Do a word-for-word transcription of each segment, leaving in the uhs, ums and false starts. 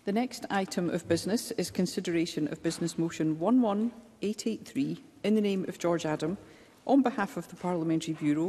The next item of business is consideration of Business Motion one one eight eight three in the name of George Adam on behalf of the Parliamentary Bureau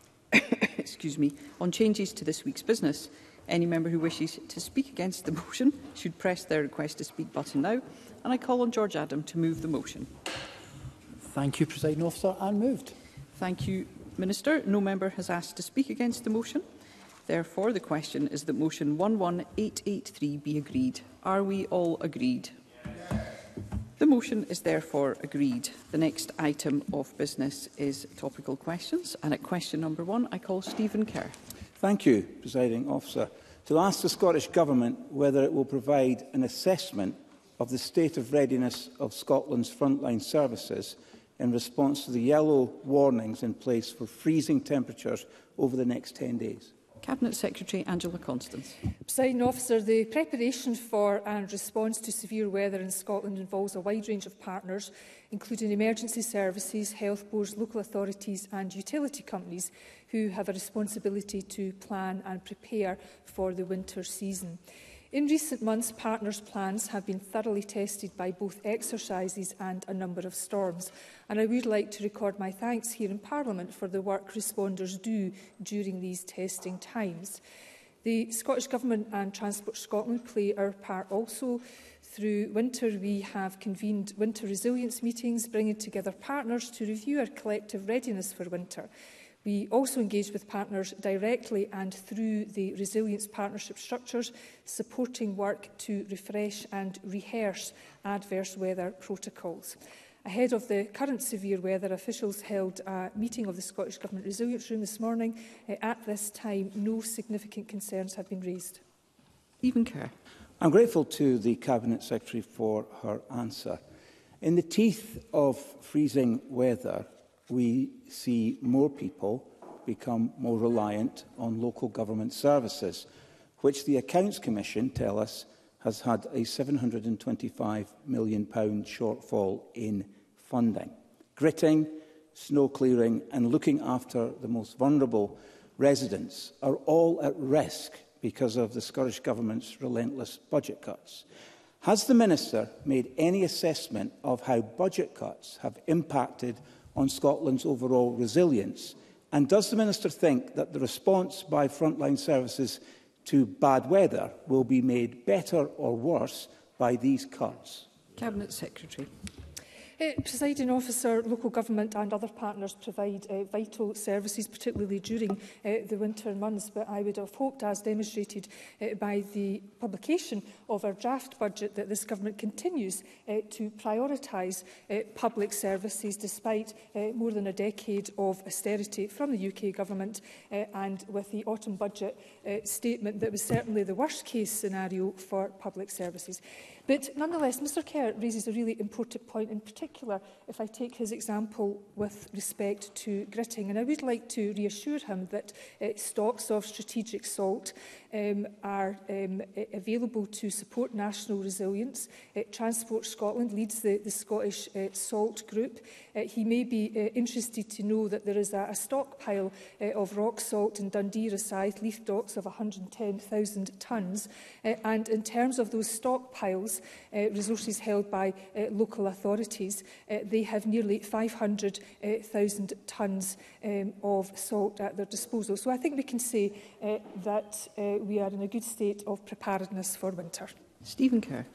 excuse me, on changes to this week's business. Any member who wishes to speak against the motion should press their request to speak button now, and I call on George Adam to move the motion. Thank you, Presiding Officer, and moved. Thank you, Minister. No member has asked to speak against the motion. Therefore, the question is that motion one one eight eight three be agreed. Are we all agreed? Yes. The motion is therefore agreed. The next item of business is topical questions, and at question number one, I call Stephen Kerr. Thank you, Presiding Officer. To ask the Scottish Government whether it will provide an assessment of the state of readiness of Scotland's frontline services in response to the yellow warnings in place for freezing temperatures over the next ten days. Cabinet Secretary Angela Constance. Presiding Officer, the preparation for and response to severe weather in Scotland involves a wide range of partners, including emergency services, health boards, local authorities and utility companies who have a responsibility to plan and prepare for the winter season. In recent months, partners' plans have been thoroughly tested by both exercises and a number of storms, and I would like to record my thanks here in Parliament for the work responders do during these testing times. The Scottish Government and Transport Scotland play our part also. Through winter, we have convened winter resilience meetings, bringing together partners to review our collective readiness for winter. We also engage with partners directly and through the resilience partnership structures, supporting work to refresh and rehearse adverse weather protocols. Ahead of the current severe weather, officials held a meeting of the Scottish Government Resilience Room this morning. At this time, no significant concerns have been raised. Stephen Kerr. I'm grateful to the Cabinet Secretary for her answer. In the teeth of freezing weather, we see more people become more reliant on local government services, which the Accounts Commission tell us has had a seven hundred and twenty-five million pounds shortfall in funding. Gritting, snow clearing and looking after the most vulnerable residents are all at risk because of the Scottish Government's relentless budget cuts. Has the Minister made any assessment of how budget cuts have impacted on Scotland's overall resilience? And does the Minister think that the response by frontline services to bad weather will be made better or worse by these cuts? Cabinet Secretary. Uh, Presiding Officer, local government and other partners provide uh, vital services, particularly during uh, the winter months, but I would have hoped, as demonstrated uh, by the publication of our draft budget, that this government continues uh, to prioritise uh, public services despite uh, more than a decade of austerity from the U K government, uh, and with the autumn budget uh, statement that was certainly the worst case scenario for public services. But nonetheless, Mr Kerr raises a really important point, in particular if I take his example with respect to gritting. And I would like to reassure him that uh, stocks of strategic salt um, are um, available to support national resilience. Uh, Transport Scotland leads the, the Scottish uh, Salt Group. Uh, he may be uh, interested to know that there is a, a stockpile uh, of rock salt in Dundee, Rosyth, Leith Docks of one hundred and ten thousand tonnes. Uh, and in terms of those stockpiles, Uh, resources held by uh, local authorities, uh, they have nearly five hundred thousand uh, tonnes um, of salt at their disposal. So I think we can say uh, that uh, we are in a good state of preparedness for winter. Stephen Kerr.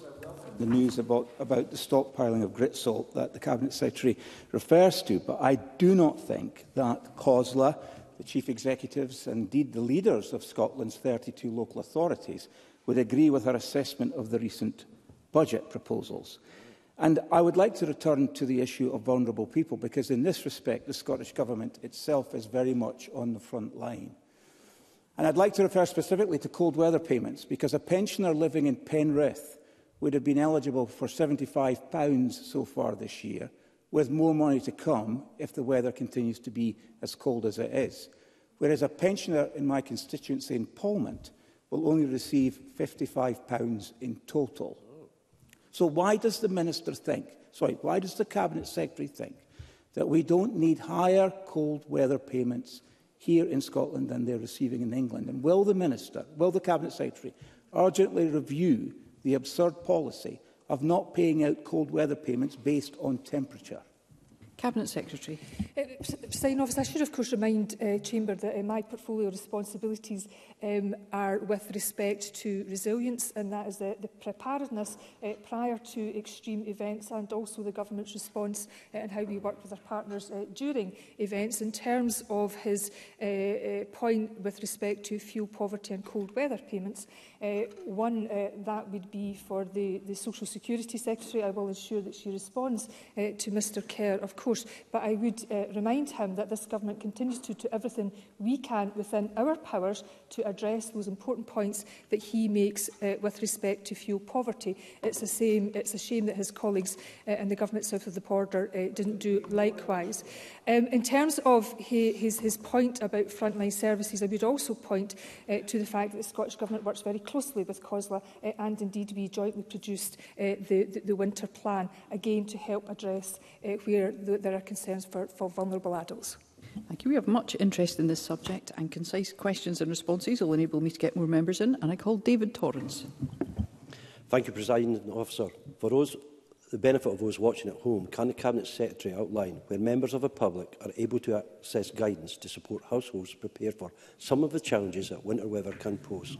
The news about, about the stockpiling of grit salt that the Cabinet Secretary refers to, but I do not think that C O S L A, the Chief Executives and indeed the leaders of Scotland's thirty-two local authorities would agree with her assessment of the recent budget proposals. And I would like to return to the issue of vulnerable people, because in this respect, the Scottish Government itself is very much on the front line. And I'd like to refer specifically to cold weather payments, because a pensioner living in Penrith would have been eligible for seventy-five pounds so far this year, with more money to come if the weather continues to be as cold as it is. Whereas a pensioner in my constituency in Polmont will only receive fifty-five pounds in total. So why does the Minister think, sorry, why does the Cabinet Secretary think that we don't need higher cold weather payments here in Scotland than they're receiving in England? And will the Minister, will the Cabinet Secretary urgently review the absurd policy of not paying out cold weather payments based on temperature? Cabinet Secretary. Uh, Presiding Officer, I should of course remind uh, Chamber that uh, my portfolio responsibilities um, are with respect to resilience, and that is the, the preparedness uh, prior to extreme events, and also the Government's response uh, and how we work with our partners uh, during events. In terms of his uh, uh, point with respect to fuel poverty and cold weather payments, uh, one, uh, that would be for the, the Social Security Secretary. I will ensure that she responds uh, to Mr Kerr, of course, but I would uh, remind him that this Government continues to do everything we can within our powers to address those important points that he makes uh, with respect to fuel poverty. It's a, same, it's a shame that his colleagues uh, in the Government south of the border uh, didn't do likewise. Um, in terms of his, his, his point about frontline services, I would also point uh, to the fact that the Scottish Government works very closely with COSLA, uh, and indeed we jointly produced uh, the, the, the winter plan, again to help address uh, where the, there are concerns for, for vulnerable adults. Thank you. We have much interest in this subject, and concise questions and responses will enable me to get more members in. And I call David Torrance. Thank you, Presiding Officer. For those, the benefit of those watching at home, can the Cabinet Secretary outline where members of the public are able to access guidance to support households prepare for some of the challenges that winter weather can pose?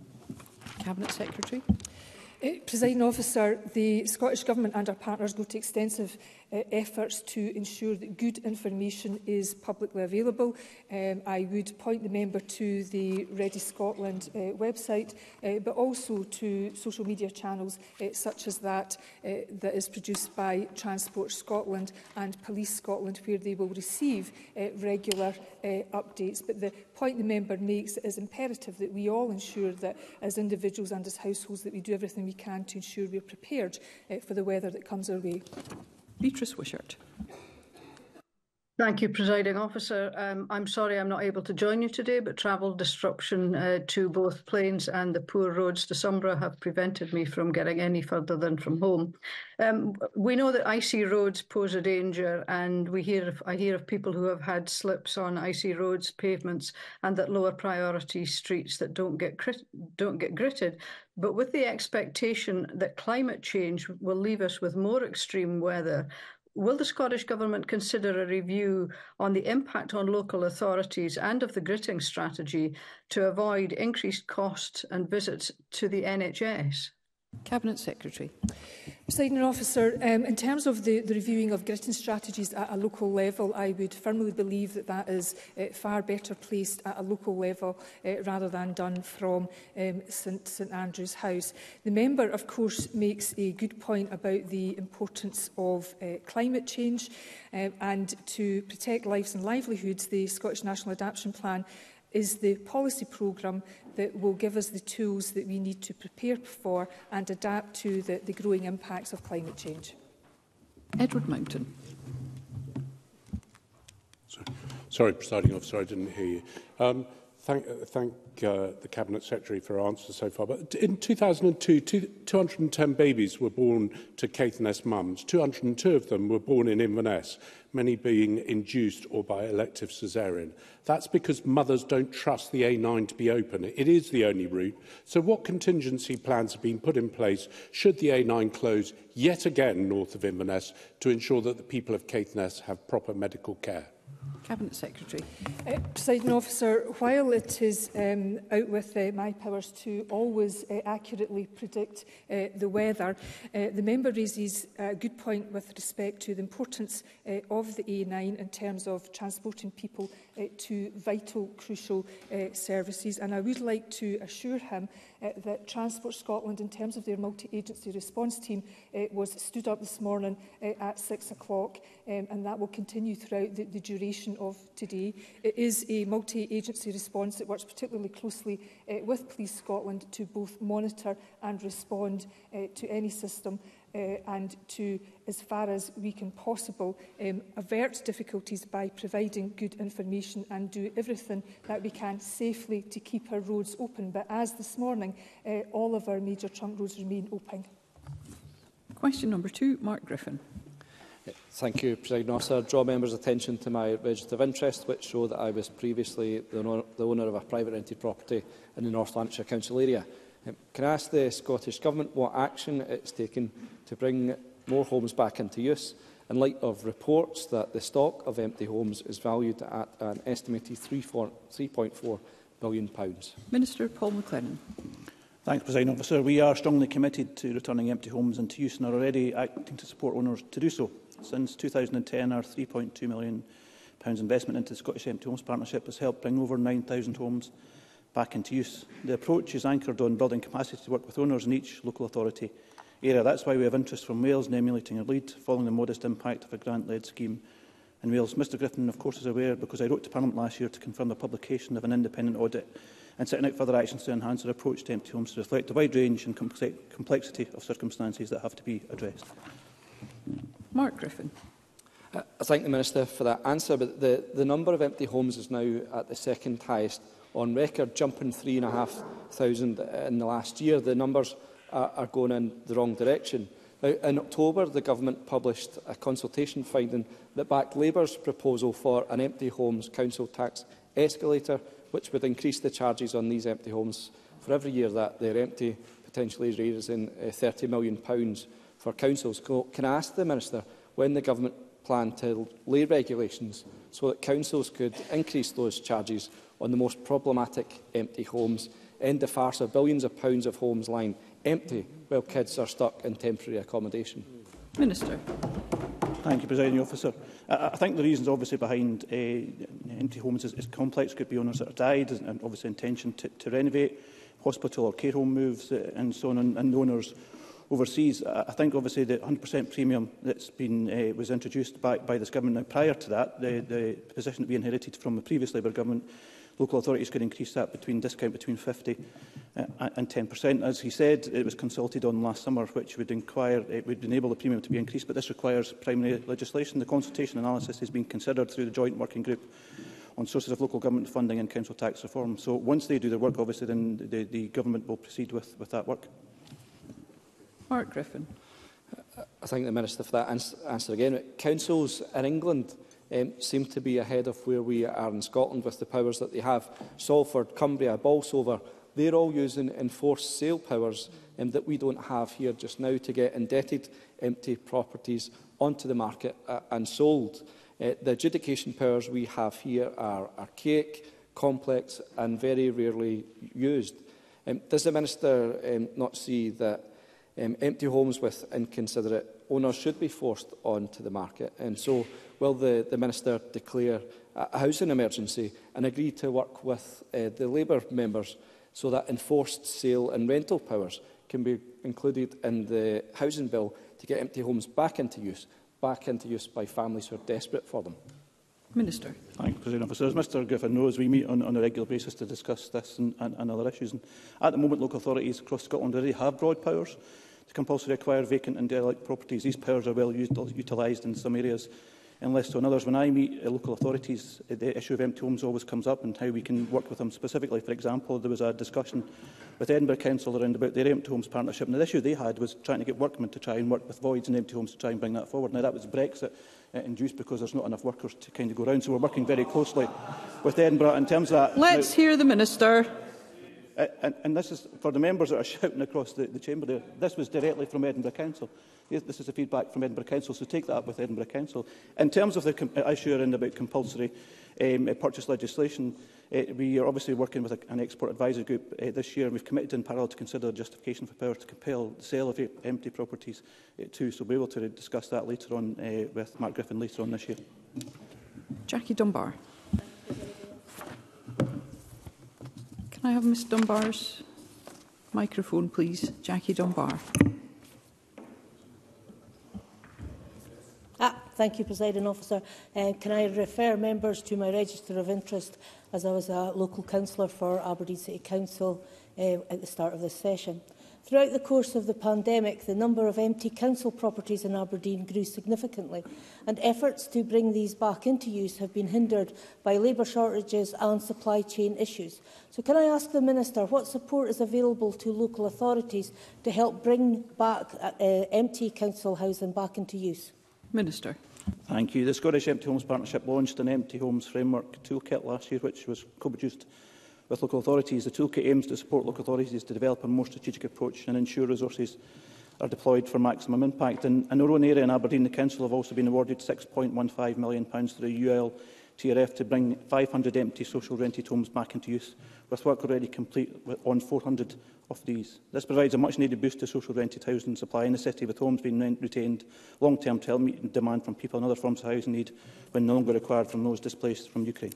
Cabinet Secretary. Uh, Presiding Officer, the Scottish Government and our partners go to extensive uh, efforts to ensure that good information is publicly available. Um, I would point the member to the Ready Scotland uh, website, uh, but also to social media channels uh, such as that uh, that is produced by Transport Scotland and Police Scotland, where they will receive uh, regular uh, updates. But the point the member makes is imperative that we all ensure that as individuals and as households that we do everything we can to ensure we are prepared uh, for the weather that comes our way. Beatrice Wishart. Thank you, Presiding Officer. Um, I'm sorry I'm not able to join you today, but travel disruption uh, to both planes and the poor roads to Sombra have prevented me from getting any further than from home. Um, we know that icy roads pose a danger, and we hear of, I hear of people who have had slips on icy roads, pavements, and that lower priority streets that don't get crit don't get gritted. But with the expectation that climate change will leave us with more extreme weather, will the Scottish Government consider a review on the impact on local authorities and of the gritting strategy to avoid increased costs and visits to the N H S? Cabinet Secretary. Presiding Officer, um, in terms of the, the reviewing of gritting strategies at a local level, I would firmly believe that that is uh, far better placed at a local level uh, rather than done from um, St Andrew's House. The member, of course, makes a good point about the importance of uh, climate change, um, and to protect lives and livelihoods, the Scottish National Adaptation Plan is the policy programme that will give us the tools that we need to prepare for and adapt to the, the growing impacts of climate change. Edward Mountain. Sorry, Sorry Presiding Officer, I didn't hear you. Um, thank uh, thank uh, the Cabinet Secretary for her answers so far. But in two thousand two, two hundred ten babies were born to Caithness mums. two hundred two of them were born in Inverness, many being induced or by elective caesarean. That's because mothers don't trust the A nine to be open. It is the only route. So what contingency plans have been put in place should the A nine close yet again north of Inverness to ensure that the people of Caithness have proper medical care? Cabinet Secretary. Uh, Presiding Officer, while it is um, out with uh, my powers to always uh, accurately predict uh, the weather, uh, the member raises a good point with respect to the importance uh, of the A nine in terms of transporting people uh, to vital, crucial uh, services. And I would like to assure him uh, that Transport Scotland, in terms of their multi-agency response team, uh, was stood up this morning uh, at six o'clock, um, and that will continue throughout the, the duration of today. It is a multi-agency response that works particularly closely uh, with Police Scotland to both monitor and respond uh, to any system uh, and to, as far as we can possible, um, avert difficulties by providing good information and do everything that we can safely to keep our roads open. But as this morning, uh, all of our major trunk roads remain open. Question number two, Mark Griffin. Thank you, Presiding Officer. Draw members' attention to my register of interest, which show that I was previously the owner, the owner of a private rented property in the North Lanarkshire Council area. Um, can I ask the Scottish Government what action it's taken to bring more homes back into use, in light of reports that the stock of empty homes is valued at an estimated three point four billion pounds? Minister Paul McLennan. Thanks, President Officer. We are strongly committed to returning empty homes into use and are already acting to support owners to do so. Since two thousand ten, our three point two million pounds investment into the Scottish Empty Homes Partnership has helped bring over nine thousand homes back into use. The approach is anchored on building capacity to work with owners in each local authority area. That's why we have interest from Wales in emulating a lead, following the modest impact of a grant-led scheme in Wales. Mr Griffin, of course, is aware because I wrote to Parliament last year to confirm the publication of an independent audit and setting out further actions to enhance our approach to empty homes to reflect a wide range and complexity of circumstances that have to be addressed. Mark Griffin. I thank the Minister for that answer, but the, the number of empty homes is now at the second highest on record, jumping three and a half thousand in the last year. The numbers are, are going in the wrong direction. Now, in October, the Government published a consultation finding that backed Labour's proposal for an empty homes council tax escalator, which would increase the charges on these empty homes for every year that they're empty, potentially raising uh, thirty million pounds for councils. Can I ask the Minister when the Government plan to lay regulations so that councils could increase those charges on the most problematic empty homes, end the farce of billions of pounds of homes lying empty while kids are stuck in temporary accommodation? Minister. Thank you, Presiding Officer. I, I think the reasons obviously behind uh, empty homes is, is complex. Could be owners that have died and obviously intention to, to renovate, hospital or care home moves uh, and so on, and, and owners overseas. I think obviously the one hundred percent premium that's been uh, was introduced by, by this government. Now, prior to that, the, the position that we inherited from the previous Labour government, local authorities could increase that between discount between fifty uh, and ten percent. As he said, it was consulted on last summer, which would inquire, it would enable the premium to be increased, but this requires primary legislation. The consultation analysis has been considered through the joint working group on sources of local government funding and council tax reform. So once they do their work, obviously, then the, the government will proceed with, with that work. Mark Griffin. I thank the Minister for that ans answer again. Councils in England um, seem to be ahead of where we are in Scotland with the powers that they have. Salford, Cumbria, Bolsover, they're all using enforced sale powers um, that we don't have here just now to get indebted empty properties onto the market uh, and sold. Uh, the adjudication powers we have here are archaic, complex and very rarely used. Um, does the Minister um, not see that Um, empty homes with inconsiderate owners should be forced onto the market? And so will the, the Minister declare a housing emergency and agree to work with uh, the Labour members so that enforced sale and rental powers can be included in the housing bill to get empty homes back into use, back into use by families who are desperate for them? Minister. Thank you, President Officer. As Mr Griffin knows, we meet on, on a regular basis to discuss this and, and, and other issues. And at the moment, local authorities across Scotland already have broad powers to compulsory acquire vacant and derelict properties. These powers are well utilised in some areas and less so in others. When I meet uh, local authorities, uh, the issue of empty homes always comes up and how we can work with them specifically. For example, there was a discussion with Edinburgh Council around about their empty homes partnership, and the issue they had was trying to get workmen to try and work with voids and empty homes to try and bring that forward. Now, that was Brexit uh, induced because there's not enough workers to kind of go around, so we're working very closely with Edinburgh in terms of that. Let's now hear the Minister. Uh, and, and this is for the members that are shouting across the, the chamber there. This was directly from Edinburgh Council. This is the feedback from Edinburgh Council, so take that up with Edinburgh Council. In terms of the issue around about compulsory um, purchase legislation, uh, we are obviously working with a, an export advisory group uh, this year. We've committed in parallel to consider justification for power to compel the sale of empty properties uh, too, so we'll be able to discuss that later on uh, with Mark Griffin later on this year. Jackie Dunbar. Can I have Miss Dunbar's microphone, please? Jackie Dunbar. Ah, thank you, Presiding Officer. Uh, can I refer members to my register of interest as I was a local councillor for Aberdeen City Council uh, at the start of this session. Throughout the course of the pandemic, the number of empty council properties in Aberdeen grew significantly, and efforts to bring these back into use have been hindered by labour shortages and supply chain issues. So can I ask the Minister what support is available to local authorities to help bring back uh, empty council housing back into use? Minister. Thank you. The Scottish Empty Homes Partnership launched an Empty Homes Framework Toolkit last year, which was co-produced with local authorities. The toolkit aims to support local authorities to develop a more strategic approach and ensure resources are deployed for maximum impact. In, in our own area in Aberdeen, the Council have also been awarded six point one five million pounds through U L T R F to bring five hundred empty social rented homes back into use, with work already complete on four hundred of these. This provides a much-needed boost to social rented housing supply in the city, with homes being rent retained long-term to help meet demand from people and other forms of housing need when no longer required from those displaced from Ukraine.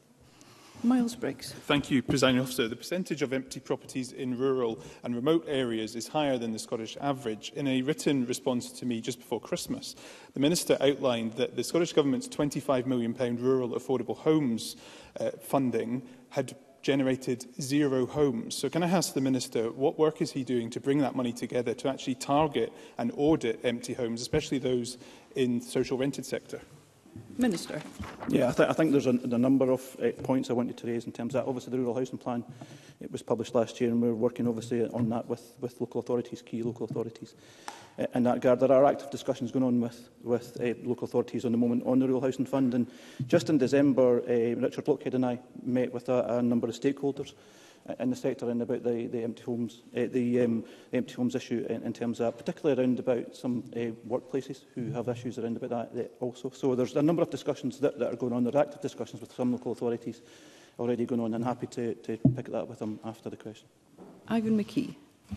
Miles Briggs. Thank you, Presiding Officer. The percentage of empty properties in rural and remote areas is higher than the Scottish average. In a written response to me just before Christmas, the Minister outlined that the Scottish Government's twenty-five million pounds rural affordable homes uh, funding had generated zero homes. So can I ask the Minister, what work is he doing to bring that money together to actually target and audit empty homes, especially those in the social rented sector? Minister. Yeah, I, th I think there's a, a number of uh, points I wanted to raise in terms of that. Obviously, the Rural Housing Plan, it was published last year, and we're working obviously on that with, with local authorities, key local authorities. Uh, in that regard, there are active discussions going on with, with uh, local authorities on the moment on the Rural Housing Fund. And just in December, uh, Richard Blockhead and I met with a, a number of stakeholders in the sector and about the, the empty homes, uh, the, um, the empty homes issue in, in terms of that, particularly around about some uh, workplaces who have issues around about that, that also. So there's a number of discussions that, that are going on. There are active discussions with some local authorities already going on, and happy to, to pick that up with them after the question. Ivan McKee.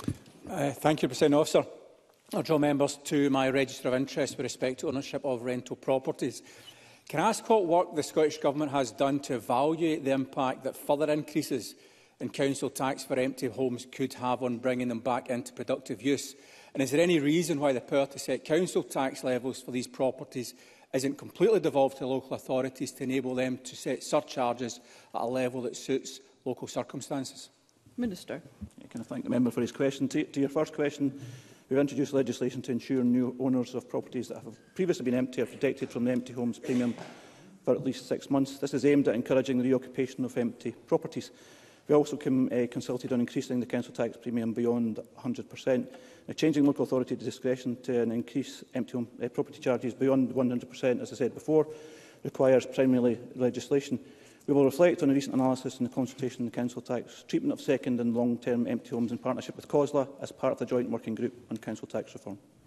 Uh, thank you, Presiding Officer. I draw members to my register of interest with respect to ownership of rental properties. Can I ask what work the Scottish Government has done to evaluate the impact that further increases in council tax for empty homes could have on bringing them back into productive use? And is there any reason why the power to set council tax levels for these properties isn't completely devolved to local authorities to enable them to set surcharges at a level that suits local circumstances? Minister. Yeah, can I thank the member for his question? To, to your first question, we've introduced legislation to ensure new owners of properties that have previously been empty are protected from the empty homes premium for at least six months. This is aimed at encouraging the reoccupation of empty properties. We also com, uh, consulted on increasing the council tax premium beyond one hundred percent. Now, changing local authority discretion to an increase empty home uh, property charges beyond one hundred percent, as I said before, requires primarily legislation. We will reflect on a recent analysis in the consultation on the council tax treatment of second and long-term empty homes in partnership with COSLA as part of the joint working group on council tax reform.